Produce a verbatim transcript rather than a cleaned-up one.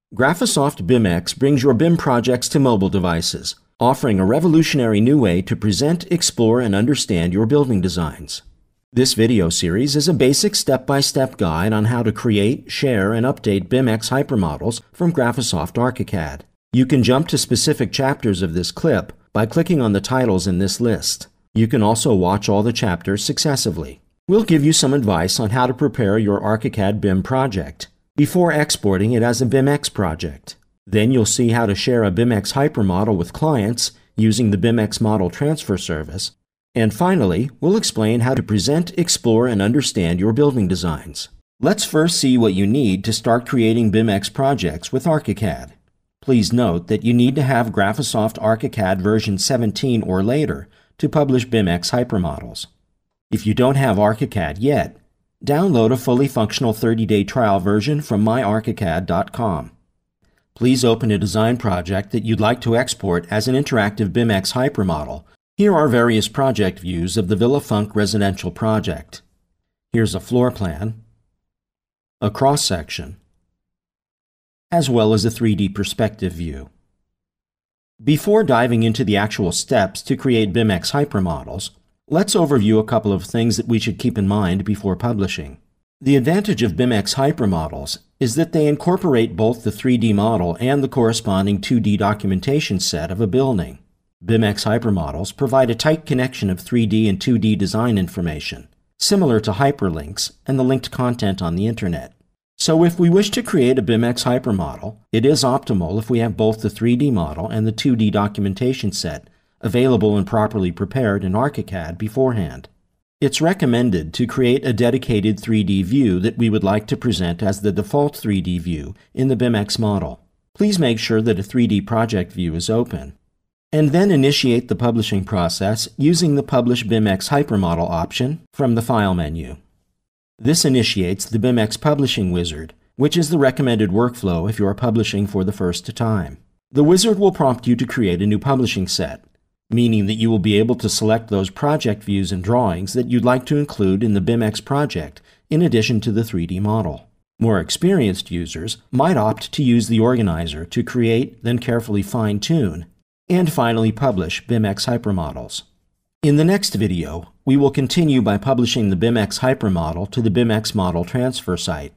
GRAPHISOFT BIMx brings your B I M projects to mobile devices, offering a revolutionary new way to present, explore, and understand your building designs. This video series is a basic step-by-step guide on how to create, share, and update BIMx Hyper-models from GRAPHISOFT ARCHICAD. You can jump to specific chapters of this clip by clicking on the titles in this list. You can also watch all the chapters successively. We'll give you some advice on how to prepare your ARCHICAD B I M project before exporting it as a BIMx project. Then you'll see how to share a BIMx Hyper-model with clients using the BIMx Model Transfer Service. And finally, we'll explain how to present, explore, and understand your building designs. Let's first see what you need to start creating BIMx projects with ARCHICAD. Please note that you need to have GRAPHISOFT ARCHICAD version seventeen or later to publish BIMx Hyper-models. If you don't have ARCHICAD yet, download a fully functional thirty day trial version from my archicad dot com. Please open a design project that you'd like to export as an interactive BIMx Hyper-model. Here are various project views of the Villa Funk residential project. Here's a floor plan, a cross-section, as well as a three D perspective view. Before diving into the actual steps to create BIMx Hyper-models, let's overview a couple of things that we should keep in mind before publishing. The advantage of BIMx Hyper-models is that they incorporate both the three D model and the corresponding two D documentation set of a building. BIMx Hyper-models provide a tight connection of three D and two D design information, similar to hyperlinks and the linked content on the internet. So if we wish to create a BIMx Hyper-model, it is optimal if we have both the three D model and the two D documentation set available and properly prepared in ARCHICAD beforehand. It's recommended to create a dedicated three D view that we would like to present as the default three D view in the BIMx model. Please make sure that a three D project view is open. And then initiate the publishing process using the Publish BIMx Hyper-model option from the File menu. This initiates the BIMx Publishing Wizard, which is the recommended workflow if you are publishing for the first time. The wizard will prompt you to create a new publishing set, meaning that you will be able to select those project views and drawings that you'd like to include in the BIMx project in addition to the three D model. More experienced users might opt to use the organizer to create, then carefully fine-tune, and finally publish BIMx Hyper-models. In the next video, we will continue by publishing the BIMx Hyper-model to the BIMx Model Transfer site.